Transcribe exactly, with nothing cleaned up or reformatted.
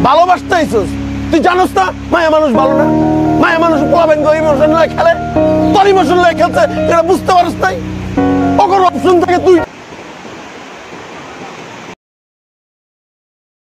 ভালোবাসতে আইছস, তুই জানোস না মায়া মানুষ ভালো না? মায়া মানুষ পোলাবেন ইমোশন লয়ে খেলে, তোর ইমোশন লয়ে খেলছে, এটা বুঝতে পারস নাই? ওগর অপশন থাকে তুই